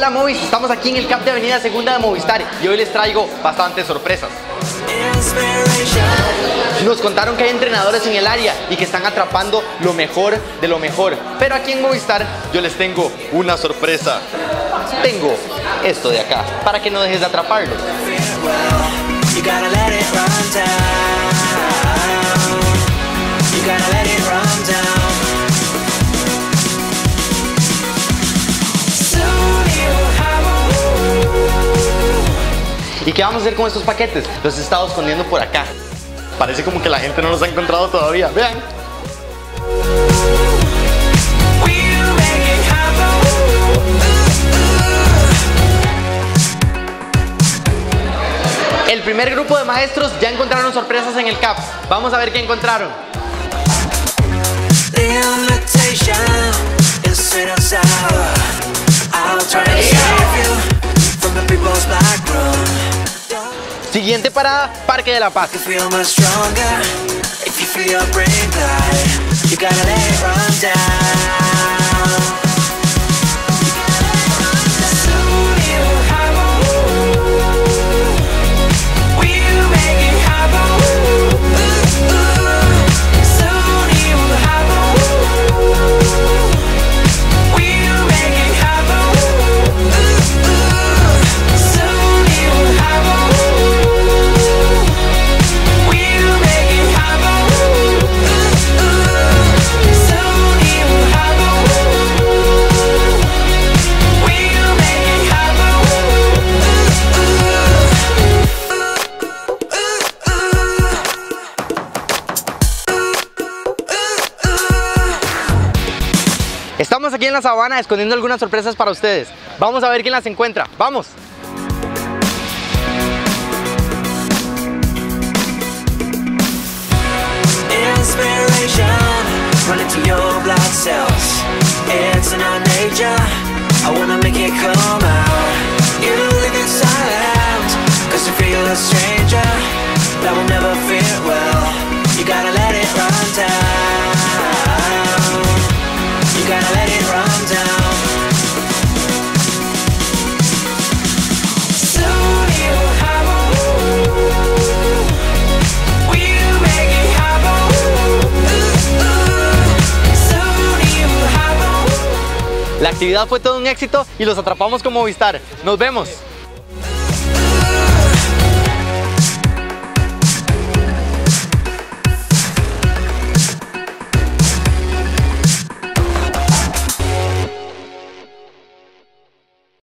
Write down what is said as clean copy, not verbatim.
Hola Movis, estamos aquí en el CAP de Avenida Segunda de Movistar y hoy les traigo bastantes sorpresas. Nos contaron que hay entrenadores en el área y que están atrapando lo mejor de lo mejor. Pero aquí en Movistar yo les tengo una sorpresa. Tengo esto de acá, para que no dejes de atraparlos. ¿Y qué vamos a hacer con estos paquetes? Los he estado escondiendo por acá. Parece como que la gente no los ha encontrado todavía. Vean. El primer grupo de maestros ya encontraron sorpresas en el CAP. Vamos a ver qué encontraron. Siguiente parada, Parque de la Paz. Estamos aquí en la sabana escondiendo algunas sorpresas para ustedes. Vamos a ver quién las encuentra. ¡Vamos! La actividad fue todo un éxito y los atrapamos con Movistar. ¡Nos vemos!